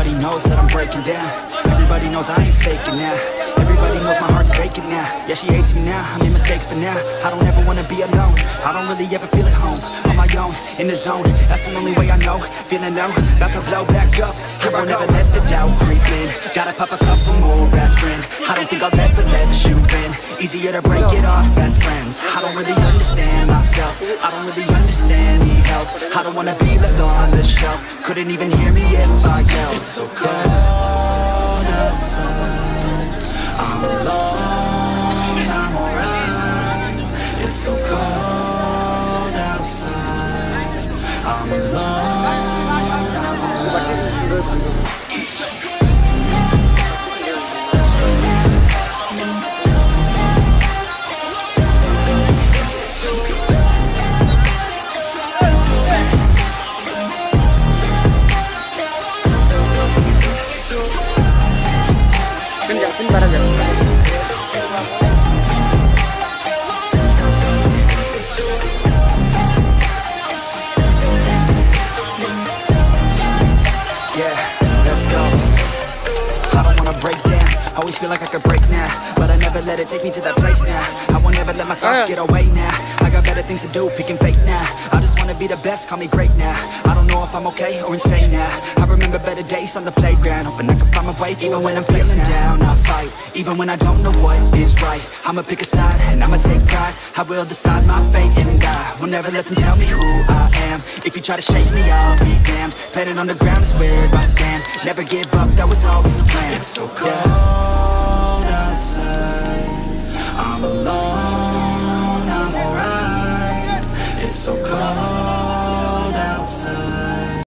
Everybody knows that I'm breaking down. Everybody knows I ain't faking now. Everybody knows my heart's vacant now. Yeah, she hates me now, I made mistakes but now I don't ever wanna be alone. I don't really ever feel at home. On my own, in the zone, that's the only way I know. Feeling low, about to blow back up. Here I never let the doubt creep in. Gotta pop a couple more aspirin. I don't think I'll ever let you in. Easier to break it off best friends. I don't really understand myself. I don't really understand, need help. I don't wanna be left on the shelf. Couldn't even hear me if I yelled. It's so cold outside, I'm alone, I'm alright. It's so cold outside, I'm alone, I'm alright. Always feel like I could break now, but I never let it take me to that place now. I won't ever let my thoughts get away now. I got better things to do, picking fate now. I just wanna be the best, call me great now. I don't know if I'm okay or insane now. I remember better days on the playground, hoping I can find my way. Even when I'm feeling down, I fight. Even when I don't know what is right, I'ma pick a side and I'ma take pride. I will decide my fate and I will never let them tell me who I am. If you try to shake me, I'll be damned. Planet on the ground is where I stand. Never give up, that was always the plan. It's so cold outside, I'm alone, I'm alright. It's so cold